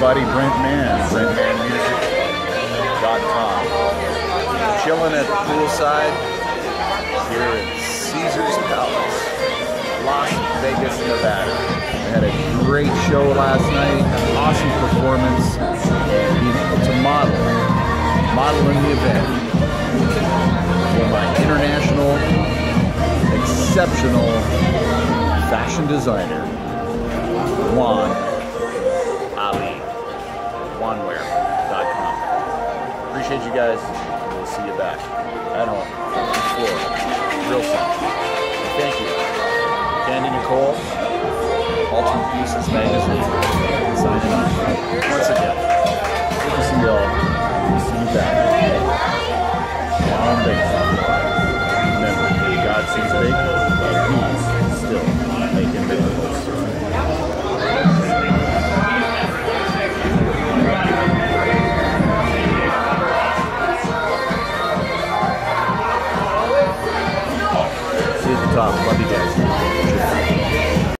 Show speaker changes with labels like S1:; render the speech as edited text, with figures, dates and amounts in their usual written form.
S1: buddy Brent Mann, BrentMannMusic.com. Chilling at the poolside here at Caesar's Palace, Las Vegas, Nevada. We had a great show last night, an awesome performance, and being able to model in the event for my international, exceptional fashion designer, Juan Ali, Juanwear.com. Appreciate you guys. We'll see you back at home in Florida real soon. Thank you. Candy Nicole, Ultimate Pieces Magazine, signing off. Once again, good to see y'all. We'll see you back. Down bacon. Remember, God sees bacon, and He's still making miracles. See you at the top. Love you guys. Cheers.